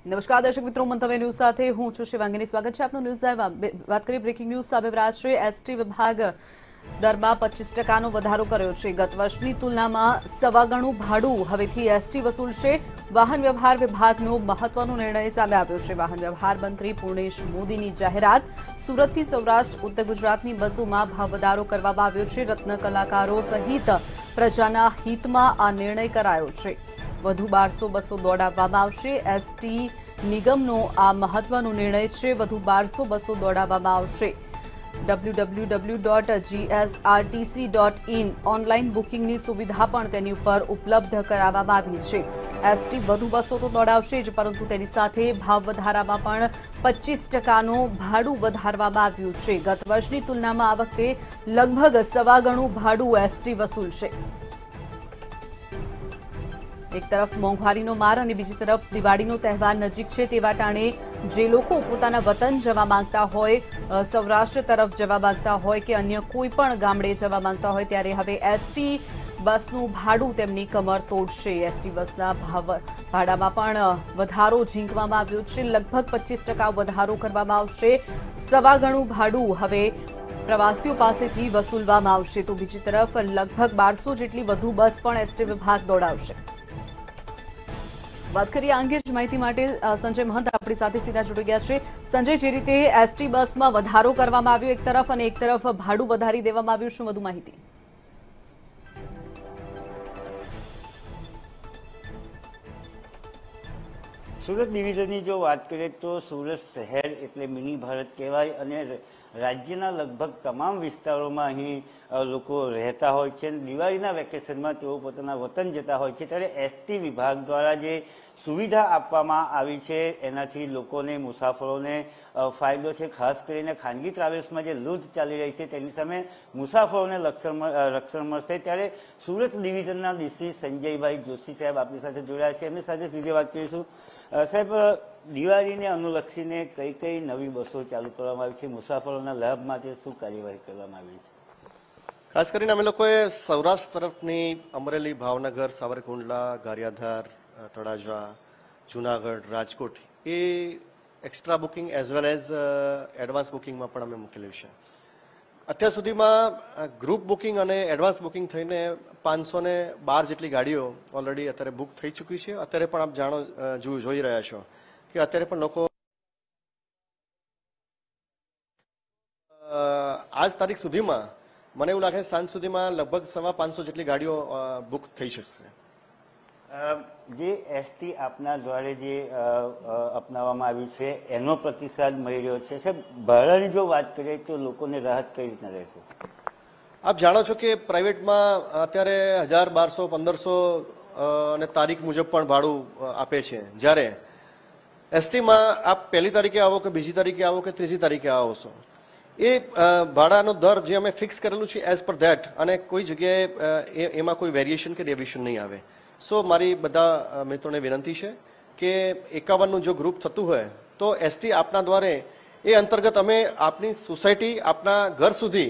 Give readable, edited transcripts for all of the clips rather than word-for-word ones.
નમસ્કાર દર્શક મિત્રો, મંતવ્ય ન્યૂઝ સાથે હું છું શિવાંગીની. સ્વાગત છે આપનું ન્યૂઝ લાઈવમાં. વાત કરીએ બ્રેકિંગ ન્યૂઝ સામે રાજ્ય એસટી વિભાગ દરમાં 25% વધારો કર્યો છે. ગત વર્ષની તુલનામાં સવા ગણું ભાડું હવેથી એસટી વસૂલશે. વાહન વ્યવહાર વિભાગનો મહત્વનો નિર્ણય સામે આવ્યો છે. વાહન વ્યવહાર મંત્રી પૂર્ણેશ મોદીની જાહેરાત. સુરતથી સૌરાષ્ટ્ર ઉત્તર ગુજરાતની બસોમાં ભાવ વધારો કરવામાં આવ્યો છે. રત્ન કલાકારો સહિત પ્રજાના હિતમાં આ નિર્ણય કરાયો છે. વધુ 1200 બસો દોડાવવામાં આવશે. એસટી નિગમનો આ મહત્વનો નિર્ણય છે. વધુ 1200 બસો દોડાવવામાં આવશે. www.gsrtc.in ઓનલાઈન બુકિંગની સુવિધા પણ તેની ઉપર ઉપલબ્ધ કરાવવામાં આવી છે. એસટી વધુ બસો તો દોડાવશે જ, પરંતુ તેની સાથે ભાવ વધારામાં પણ 25%નું ભાડું વધારવામાં આવ્યું છે. ગત વર્ષની તુલનામાં આ વખતે લગભગ સવા ગણું ભાડું એસટી વસૂલશે. એક તરફ મોંઘવારીનો માર અને બીજી તરફ દિવાળીનો તહેવાર નજીક છે, તેવા ટાણે જે લોકો પોતાના વતન જવા માંગતા હોય, સૌરાષ્ટ્ર તરફ જવા માંગતા હોય કે અન્ય કોઈ પણ ગામડે જવા માંગતા હોય, ત્યારે હવે એસટી બસનું ભાડું તેમની કમર તોડશે. એસટી બસના ભાડામાં પણ વધારો ઝીંકવામાં આવ્યો છે. લગભગ 25% વધારો કરવામાં આવશે. સવા ગણું ભાડું હવે પ્રવાસીઓ પાસેથી વસૂલવામાં આવશે. તો બીજી તરફ લગભગ 1200 જેટલી વધુ બસ પણ એસટી વિભાગ દોડાવશે. વાત કરીએ આ અંગે જ માહિતી માટે સંજય મહંત આપણી સાથે સીધા જોડી ગયા છે. સંજય, જે રીતે એસટી બસમાં વધારો કરવામાં આવ્યો એક તરફ અને એક તરફ ભાડું વધારી દેવામાં આવ્યું, શું વધુ માહિતી? સુરત ડિવિઝનની જો વાત કરીએ તો સુરત શહેર એટલે મિની ભારત કહેવાય અને રાજ્યના લગભગ તમામ વિસ્તારોમાં અહીં લોકો રહેતા હોય છે. દિવાળીના વેકેશનમાં તેઓ પોતાના વતન જતા હોય છે, ત્યારે એસટી વિભાગ દ્વારા જે સુવિધા આપવામાં આવી છે એનાથી લોકોને, મુસાફરોને ફાયદો છે. ખાસ કરીને ખાનગી ટ્રાવેલ્સમાં જે લૂંટ ચાલી રહી છે તેની સામે મુસાફરોને રક્ષણ મળશે. ત્યારે સુરત ડિવિઝનના ડીસી સંજયભાઈ જોશી સાહેબ આપણી સાથે જોડાયા છે, એમની સાથે સીધી વાત કરીશું. સાહેબ, દિવાળીને અનુલક્ષીને કઈ કઈ નવી બસો ચાલુ કરવામાં આવી છે? મુસાફરોના લાભ માટે શું કાર્યવાહી કરવામાં આવી છે? ખાસ કરીને અમે લોકોએ સૌરાષ્ટ્ર તરફની અમરેલી, ભાવનગર, સાવરકુંડલા, ગારિયાધાર, તળાજા, જુનાગઢ, રાજકોટ એ extra booking as well as advance બુકિંગમાં પણ અમે મૂકેલું છે. અત્યાર સુધીમાં ગ્રુપ બુકિંગ અને એડવાન્સ બુકિંગ થઈને 512 જેટલી ગાડીઓ ઓલરેડી અત્યારે બુક થઈ ચૂકી છે. અત્યારે પણ આપ જોઈ રહ્યા છો કે અત્યારે પણ લોકો આજ તારીખ સુધીમાં મને એવું લાગે સાંજ સુધીમાં લગભગ 550 જેટલી ગાડીઓ બુક થઈ શકશે. જે એસટી આપના દ્વારા જે અપનાવવામાં આવ્યું છે એનો પ્રતિસાદ મળી રહ્યો છે. સાહેબ, ભાડાની જો વાત કરીએ તો લોકોને રાહત કઈ રીતના રહેશે? આપ જાણો છો કે પ્રાઇવેટમાં અત્યારે 1000, 1200, 1500 અને તારીખ મુજબ પણ ભાડું આપે છે, જ્યારે એસટીમાં આપ પહેલી તારીખે આવો કે બીજી તારીખે આવો કે ત્રીજી તારીખે આવો છો, એ ભાડાનો દર જે અમે ફિક્સ કરેલું છે એઝ પર ધેટ, અને કોઈ જગ્યાએ એમાં કોઈ વેરિએશન કે ડેવિએશન નહીં આવે. સો મારી બધા મિત્રોને વિનંતી છે કે 51નું જો ગ્રુપ થતું હોય તો એસટી આપના દ્વારે એ અંતર્ગત અમે આપની સોસાયટી, આપના ઘર સુધી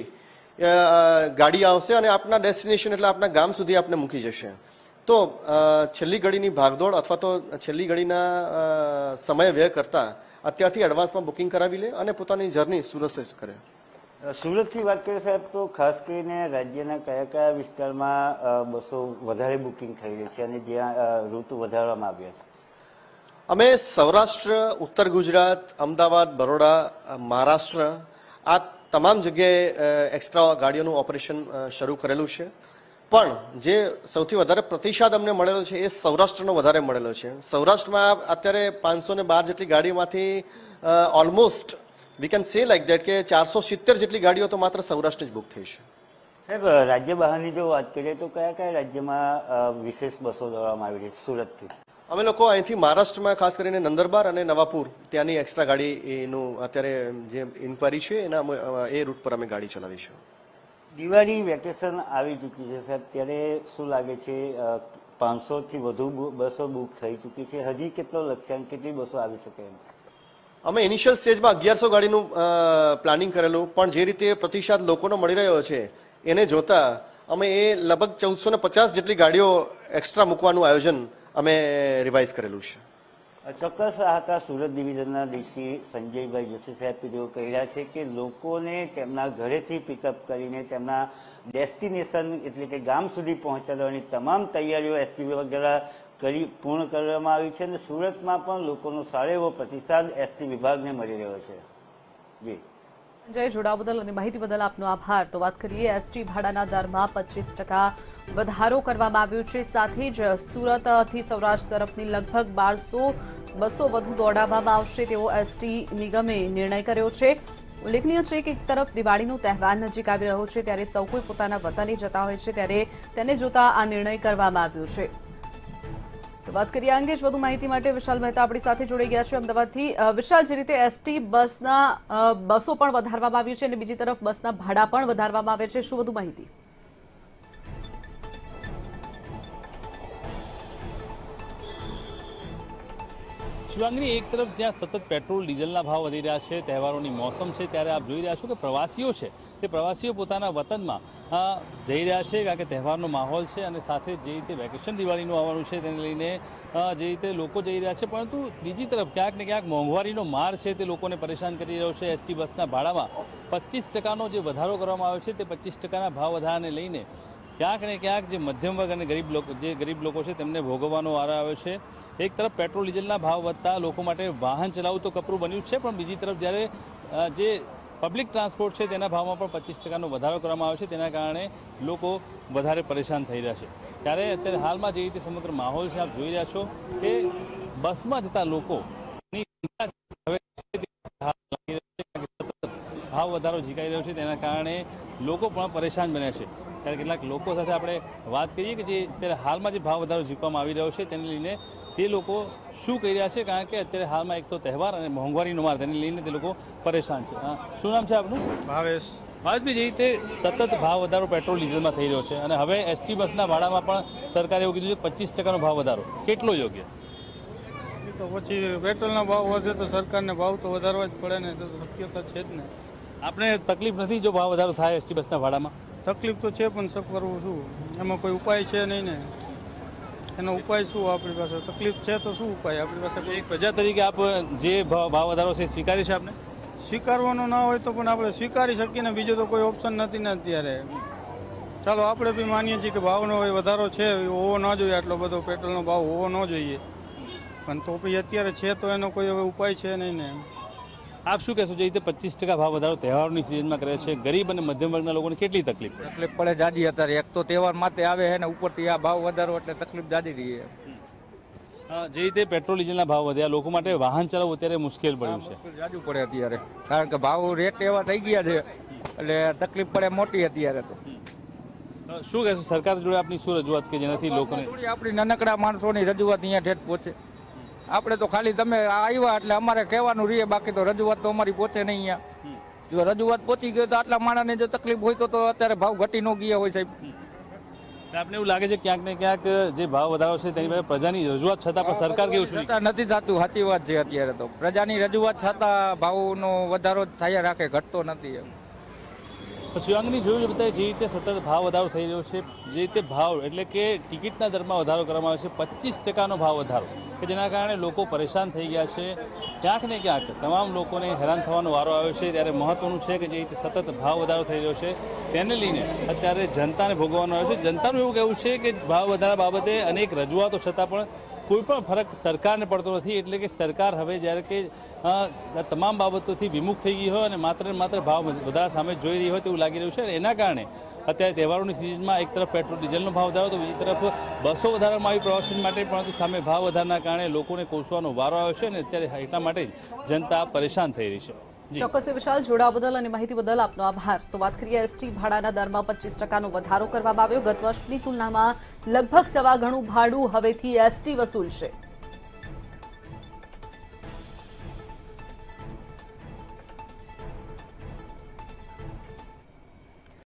ગાડી આવશે અને આપના ડેસ્ટિનેશન એટલે આપના ગામ સુધી આપને મૂકી જશે. તો છેલ્લી ઘડીની ભાગદોડ અથવા તો છેલ્લી ઘડીના સમય વ્યય કરતા અત્યારથી એડવાન્સમાં બુકિંગ કરાવી લે અને પોતાની જર્ની સુરક્ષિત કરે. સુરતથી વાત કરીએ સાહેબ તો ખાસ કરીને રાજ્યના કયા કયા વિસ્તારમાં બસો વધારે બુકિંગ થઈ રહી છે અને જ્યાં રૂટ વધારવામાં આવ્યા છે? અમે સૌરાષ્ટ્ર, ઉત્તર ગુજરાત, અમદાવાદ, બરોડા, મહારાષ્ટ્ર આ તમામ જગ્યાએ એક્સ્ટ્રા ગાડીઓનું ઓપરેશન શરૂ કરેલું છે. પણ જે સૌથી વધારે પ્રતિસાદ અમને મળેલો છે એ સૌરાષ્ટ્રનો વધારે મળેલો છે. સૌરાષ્ટ્રમાં અત્યારે 512 જેટલી ગાડીઓમાંથી almost we can say like that કે 470 જેટલી ગાડીઓ તો માત્ર સૌરાષ્ટ્ર જ બુક થઈ છે. સાહેબ, રાજ્ય બહારની જો વાત કરીએ તો કયા કયા રાજ્યમાં વિશેષ બસો દોડવામાં આવી રહી છે સુરતથી? અમે લોકો અહીંથી મહારાષ્ટ્રમાં ખાસ કરીને નંદરબાર અને નવાપુર ત્યાંની એક્સ્ટ્રા ગાડીનું અત્યારે જે ઇન્ક્વાયરી છે એના એ રૂટ પર અમે ગાડી ચલાવીશું. દિવાળી વેકેશન આવી ચૂકી છે સાહેબ, ત્યારે શું લાગે છે 500થી વધુ બસો બુક થઈ ચૂકી છે, હજી કેટલો લક્ષ્યાંક, કેટલી બસો આવી શકે એમ? અમે ઇનિશિયલ સ્ટેજમાં 1100 ગાડીનું પ્લાનિંગ કરેલું, પણ જે રીતે પ્રતિસાદ લોકોનો મળી રહ્યો છે એને જોતા અમે એ લગભગ 1450 જેટલી ગાડીઓ એક્સ્ટ્રા મૂકવાનું આયોજન અમે રિવાઇઝ કરેલું છે. ચોક્કસ આ હતા સુરત ડિવિઝનના ડીસી સંજયભાઈ જોશી સાહેબ કે જેઓ કહી રહ્યા છે કે લોકોને તેમના ઘરેથી પિકઅપ કરીને તેમના ડેસ્ટિનેશન એટલે કે ગામ સુધી પહોંચાડવાની તમામ તૈયારીઓ એસટી વિભાગ દ્વારા પૂર્ણ કરવામાં આવી છે અને સુરતમાં પણ લોકોનો સારો એવો પ્રતિસાદ એસટી વિભાગને મળી રહ્યો છે. જી જય જોડાવા બદલ અને માહિતી બદલ આપનો આભાર. તો વાત કરીએ એસટી ભાડાના દરમાં 25% વધારો કરવામાં આવ્યો છે. સાથે જ સુરતથી સૌરાષ્ટ્ર તરફની લગભગ 1200 બસો વધુ દોડાવવામાં આવશે તેવો એસટી નિગમે નિર્ણય કર્યો છે. ઉલ્લેખનીય છે કે એક તરફ દિવાળીનો તહેવાર નજીક આવી રહ્યો છે ત્યારે સૌ કોઈ પોતાના વતને જતા હોય છે ત્યારે તેને જોતા આ નિર્ણય કરવામાં આવ્યો છે. તો વાત કરીએ અંગે જ વધુ માહિતી માટે વિશાલ મહેતા આપણી સાથે જોડાઈ ગયા છે અમદાવાદથી. વિશાલ, જે રીતે એસટી બસો પણ વધારવામાં આવી છે અને બીજી તરફ બસના ભાડા પણ વધારવામાં આવે છે, શું વધુ માહિતી? શિવાંગની, એક તરફ જ્યાં સતત પેટ્રોલ ડીઝલના ભાવ વધી રહ્યા છે, તહેવારોની મોસમ છે, ત્યારે આપ જોઈ રહ્યા છો કે પ્રવાસીઓ છે તે પ્રવાસીઓ પોતાના વતનમાં જઈ રહ્યા છે કારણ કે તહેવારનો માહોલ છે અને સાથે જે રીતે વેકેશન દિવાળીનું આવવાનું છે તેને લઈને જે રીતે લોકો જઈ રહ્યા છે. પરંતુ બીજી તરફ ક્યાંક ને ક્યાંક મોંઘવારીનો માર છે તે લોકોને પરેશાન કરી રહ્યો છે. એસટી બસના ભાડામાં 25% જે વધારો કરવામાં આવ્યો છે તે 25%ના ભાવ વધારાને લઈને ક્યાંક ને ક્યાંક જે મધ્યમ વર્ગ અને ગરીબ લોકો છે તેમને ભોગવવાનો વારો આવ્યો છે. એક તરફ પેટ્રોલ ડીઝલના ભાવ વધતા લોકો માટે વાહન ચલાવવું તો કપરું બન્યું છે, પણ બીજી તરફ જ્યારે જે પબ્લિક ટ્રાન્સપોર્ટ છે તેના ભાવમાં પણ 25%નો વધારો કરવામાં આવ્યો છે. તેના કારણે લોકો વધારે પરેશાન થઈ રહ્યા છે. ત્યારે અત્યારે હાલમાં જે રીતે સમગ્ર માહોલ છે આપ જોઈ રહ્યા છો કે બસમાં જતા લોકોની ભાવ વધારો ઝીકાઈ રહ્યો છે, તેના કારણે લોકો પણ પરેશાન બન્યા છે. ત્યારે કેટલાક લોકો સાથે આપણે વાત કરીએ કે જે અત્યારે હાલમાં જે ભાવ વધારો ઝીકવામાં આવી રહ્યો છે તેને લઈને તે લોકો શું કહી રહ્યા છે, કારણ કે અત્યારે હાલમાં એક તો તહેવાર અને મોંઘવારીનો માર તેને લઈને તે લોકો પરેશાન છે. શું નામ છે આપનું? ભાવેશ. ભાવેશભાઈ, જે રીતે સતત ભાવ વધારો પેટ્રોલ ડીઝલમાં થઈ રહ્યો છે અને હવે એસટી બસના ભાડામાં પણ સરકારે એવું કીધું છે 25%નો ભાવ વધારો, કેટલો યોગ્ય? તો પછી પેટ્રોલના ભાવ વધે તો સરકારને ભાવ તો વધારવા જ પડે ને, તો શક્યતા છે જ ને. આપણે તકલીફ નથી જો ભાવ વધારો થાય એસટી બસના ભાડામાં? તકલીફ તો છે, પણ શું કરવું, શું એમાં કોઈ ઉપાય છે નહીં ને. એનો ઉપાય શું આપણી પાસે? તકલીફ છે તો શું ઉપાય આપણી પાસે? એક પ્રજા તરીકે આપ જે ભાવ વધારો છે સ્વીકારી છે આપને? સ્વીકારવાનો ના હોય તો પણ આપણે સ્વીકારી શકીએ ને, બીજો તો કોઈ ઓપ્શન નથી ને અત્યારે. ચાલો આપણે બી માનીએ છીએ કે ભાવનો વધારો છે, હોવો ન જોઈએ, આટલો બધો પેટ્રોલનો ભાવ હોવો ન જોઈએ, પણ તો પછી અત્યારે છે તો એનો કોઈ હવે ઉપાય છે નહીં ને. આપ શું કહેશો? જે રીતે 25% ભાવ વધારો તહેવારોની સિઝનમાં કરે છે, ગરીબ અને મધ્યમ વર્ગના લોકોને કેટલી તકલીફ પડે જાજી? અત્યારે એક તો તહેવાર માટે આવે છે ને ઉપરથી આ ભાવ વધારો એટલે તકલીફ જાજી રહી છે. જે રીતે પેટ્રોલ ડીઝલના ભાવ વધ્યા, લોકો માટે વાહન ચલાવવું અત્યારે મુશ્કેલ પડ્યું છે. જાજુ પડે અત્યારે, કારણ કે ભાવ રેટ એવા થઈ ગયા છે એટલે તકલીફ પડે મોટી અત્યારે. તો શું કહેશો? સરકાર જોડે આપની શું રજૂઆત કે જેનાથી લોકોને આપણી નાનકડા માણસોની રજૂઆત અહીંયા ઠેઠ પહોંચે? આપણે તો ખાલી તમે આવ્યા એટલે અમારે કહેવાનું રહીએ, બાકી તો રજૂઆત તો અમારી પહોંચે નહીં અહીંયા. જો રજૂઆત પહોંચી ગઈ તો આટલા માણસને જો તકલીફ હોય તો અત્યારે ભાવ ઘટી ન ગયા હોય સાહેબ. આપને એવું લાગે છે ક્યાંક ને ક્યાંક જે ભાવ વધારો છે તેની પાસે પ્રજાની રજૂઆત છતાં પણ સરકાર કેવું શું નથી થતું? સાચી વાત છે. અત્યારે તો પ્રજાની રજૂઆત છતાં ભાવનો વધારો થયા રાખે, ઘટતો નથી. શિવાંગની જોયું બતાવે જે રીતે સતત ભાવ વધારો થઈ રહ્યો છે, જે રીતે ભાવ એટલે કે ટિકિટના દરમાં વધારો કરવામાં આવે છે, 25%નો ભાવ વધારો કે જેના કારણે લોકો પરેશાન થઈ ગયા છે. ક્યાંક ને ક્યાંક તમામ લોકોને હેરાન થવાનો વારો આવ્યો છે. ત્યારે મહત્વનું છે કે જે રીતે સતત ભાવ વધારો થઈ રહ્યો છે તેને લઈને અત્યારે જનતાને ભોગવવાનો આવ્યો છે. જનતાનું એવું કહેવું છે કે ભાવ વધારા બાબતે અનેક રજૂઆતો છતાં પણ કોઈ પણ ફરક સરકારને પડતો નથી. એટલે કે સરકાર હવે જ્યારે કે તમામ બાબતોથી વિમુખ થઈ ગઈ હોય અને માત્ર ને માત્ર ભાવ વધારા સામે જોઈ રહી હોય તેવું લાગી રહ્યું છે. એના કારણે અત્યારે તહેવારોની સિઝનમાં એક તરફ પેટ્રોલ ડીઝલનો ભાવ વધારો તો બીજી તરફ બસો વધારવામાં આવી પ્રવાસન માટે, પરંતુ સામે ભાવ વધારાના કારણે લોકોને કોસવાનો વારો આવ્યો છે અને અત્યારે એટલા માટે જ જનતા પરેશાન થઈ રહી છે. ચોક્કસ વિશાલ, જોડાવા બદલ અને માહિતી બદલ આપનો આભાર. તો વાત કરીએ એસટી ભાડાના દરમાં 25%નો વધારો કરવામાં આવ્યો. ગત વર્ષની તુલનામાં લગભગ સવા ગણું ભાડું હવેથી એસટી વસૂલશે.